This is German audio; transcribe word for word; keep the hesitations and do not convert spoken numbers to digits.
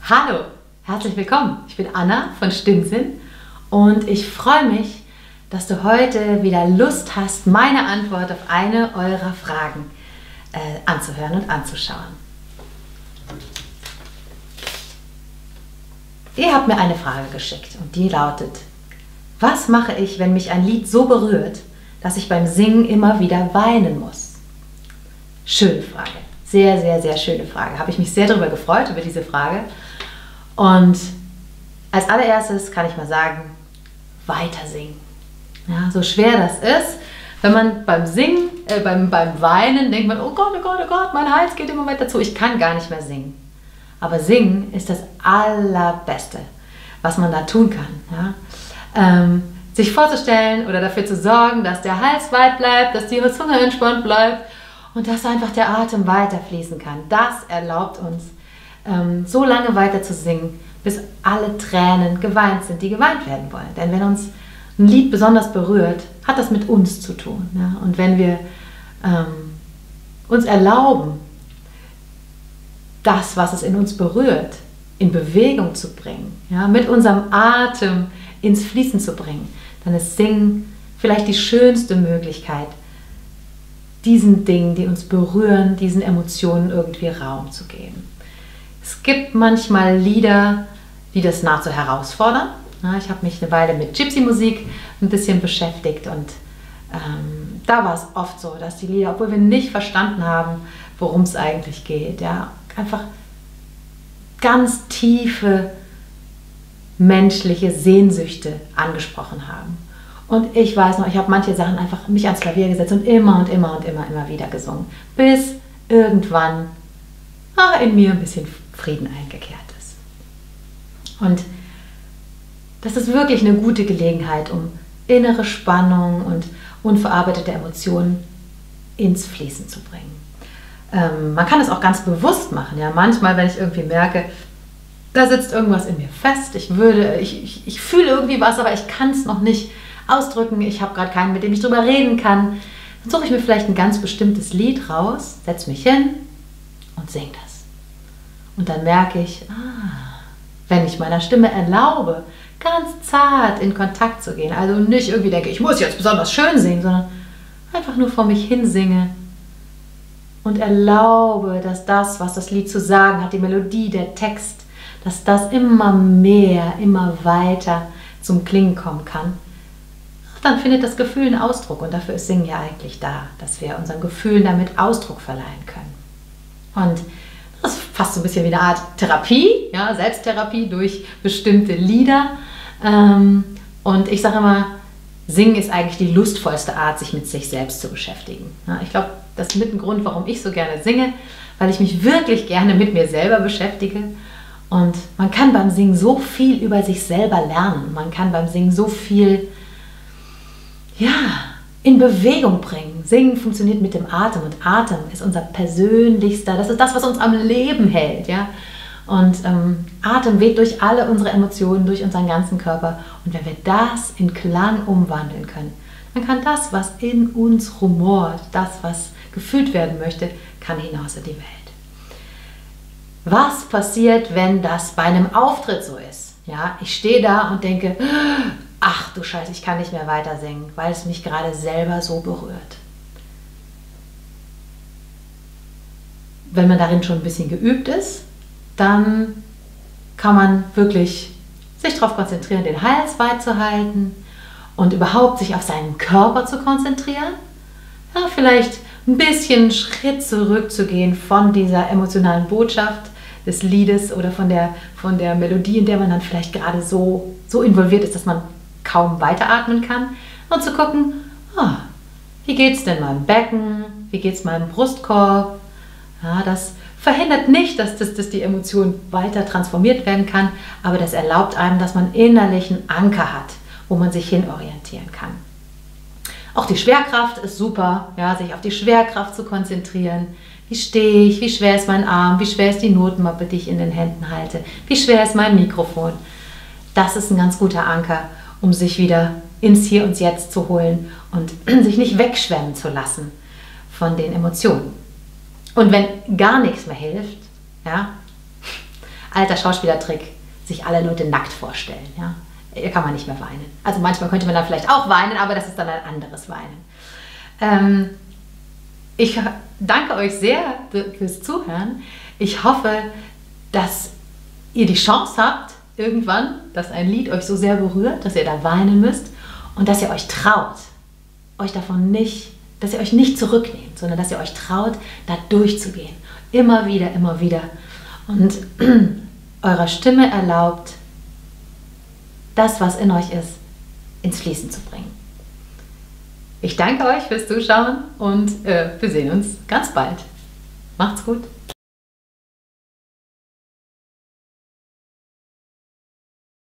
Hallo, herzlich willkommen. Ich bin Anna von Stimmsinn und ich freue mich, dass du heute wieder Lust hast, meine Antwort auf eine eurer Fragen äh, anzuhören und anzuschauen. Ihr habt mir eine Frage geschickt und die lautet: Was mache ich, wenn mich ein Lied so berührt, dass ich beim Singen immer wieder weinen muss? Schöne Frage. Sehr, sehr, sehr schöne Frage. Habe ich mich sehr darüber gefreut, über diese Frage. Und als allererstes kann ich mal sagen, weiter singen. Ja, so schwer das ist, wenn man beim Singen, äh, beim, beim Weinen denkt man, oh Gott, oh Gott, oh Gott, mein Hals geht immer weiter zu, ich kann gar nicht mehr singen. Aber singen ist das Allerbeste, was man da tun kann. Ja? Ähm, sich vorzustellen oder dafür zu sorgen, dass der Hals weit bleibt, dass die Zunge entspannt bleibt und dass einfach der Atem weiter fließen kann. Das erlaubt uns, ähm, so lange weiter zu singen, bis alle Tränen geweint sind, die geweint werden wollen. Denn wenn uns ein Lied besonders berührt, hat das mit uns zu tun. Ja? Und wenn wir ähm, uns erlauben, das, was es in uns berührt, in Bewegung zu bringen, ja? mit unserem Atem ins Fließen zu bringen, dann ist Singen vielleicht die schönste Möglichkeit, diesen Dingen, die uns berühren, diesen Emotionen irgendwie Raum zu geben. Es gibt manchmal Lieder, die das nahezu herausfordern. Ja, ich habe mich eine Weile mit Gypsy-Musik ein bisschen beschäftigt und ähm, da war es oft so, dass die Lieder, obwohl wir nicht verstanden haben, worum es eigentlich geht, ja, einfach ganz tiefe menschliche Sehnsüchte angesprochen haben. Und ich weiß noch, ich habe manche Sachen einfach mich ans Klavier gesetzt und immer und immer und immer, immer wieder gesungen, bis irgendwann ah, in mir ein bisschen Frieden eingekehrt ist. Und das ist wirklich eine gute Gelegenheit, um innere Spannung und unverarbeitete Emotionen ins Fließen zu bringen. Ähm, man kann es auch ganz bewusst machen. Ja? Manchmal, wenn ich irgendwie merke, da sitzt irgendwas in mir fest, ich, würde, ich, ich, ich fühle irgendwie was, aber ich kann es noch nicht ausdrücken, ich habe gerade keinen, mit dem ich drüber reden kann, dann suche ich mir vielleicht ein ganz bestimmtes Lied raus, setze mich hin und singe das. Und dann merke ich, ah, wenn ich meiner Stimme erlaube, ganz zart in Kontakt zu gehen, also nicht irgendwie denke, ich muss jetzt besonders schön singen, sondern einfach nur vor mich hin singe und erlaube, dass das, was das Lied zu sagen hat, die Melodie, der Text, dass das immer mehr, immer weiter zum Klingen kommen kann, dann findet das Gefühl einen Ausdruck und dafür ist Singen ja eigentlich da, dass wir unseren Gefühlen damit Ausdruck verleihen können. Und das ist fast so ein bisschen wie eine Art Therapie, ja, Selbsttherapie durch bestimmte Lieder. Und ich sage immer, Singen ist eigentlich die lustvollste Art, sich mit sich selbst zu beschäftigen. Ich glaube, das ist mit ein Grund, warum ich so gerne singe, weil ich mich wirklich gerne mit mir selber beschäftige. Und man kann beim Singen so viel über sich selber lernen. Man kann beim Singen so viel ja, in Bewegung bringen. Singen funktioniert mit dem Atem und Atem ist unser persönlichster, das ist das, was uns am Leben hält. Ja? Und ähm, Atem weht durch alle unsere Emotionen, durch unseren ganzen Körper. Und wenn wir das in Klang umwandeln können, dann kann das, was in uns rumort, das, was gefühlt werden möchte, kann hinaus in die Welt. Was passiert, wenn das bei einem Auftritt so ist? Ja, ich stehe da und denke, ach du Scheiße, ich kann nicht mehr weiter singen, weil es mich gerade selber so berührt. Wenn man darin schon ein bisschen geübt ist, dann kann man wirklich sich darauf konzentrieren, den Hals weit zu halten und überhaupt sich auf seinen Körper zu konzentrieren. Ja, vielleicht ein bisschen Schritt zurückzugehen von dieser emotionalen Botschaft des Liedes oder von der, von der Melodie, in der man dann vielleicht gerade so, so involviert ist, dass man kaum weiteratmen kann, und zu gucken, oh, wie geht es denn meinem Becken, wie geht es meinem Brustkorb. Ja, das verhindert nicht, dass, das, dass die Emotion weiter transformiert werden kann, aber das erlaubt einem, dass man innerlich einen Anker hat, wo man sich hin orientieren kann. Auch die Schwerkraft ist super, ja, sich auf die Schwerkraft zu konzentrieren. Wie stehe ich, wie schwer ist mein Arm, wie schwer ist die Notenmappe, die ich in den Händen halte, wie schwer ist mein Mikrofon. Das ist ein ganz guter Anker, um sich wieder ins Hier und Jetzt zu holen und sich nicht wegschwemmen zu lassen von den Emotionen. Und wenn gar nichts mehr hilft, ja, alter Schauspielertrick, sich alle Leute nackt vorstellen. Ja? Hier kann man nicht mehr weinen. Also manchmal könnte man dann vielleicht auch weinen, aber das ist dann ein anderes Weinen. Ähm, ich danke euch sehr fürs Zuhören. Ich hoffe, dass ihr die Chance habt, irgendwann, dass ein Lied euch so sehr berührt, dass ihr da weinen müsst und dass ihr euch traut, euch davon nicht, dass ihr euch nicht zurücknehmt, sondern dass ihr euch traut, da durchzugehen. Immer wieder, immer wieder. Und eurer Stimme erlaubt, das, was in euch ist, ins Fließen zu bringen. Ich danke euch fürs Zuschauen und äh, wir sehen uns ganz bald. Macht's gut.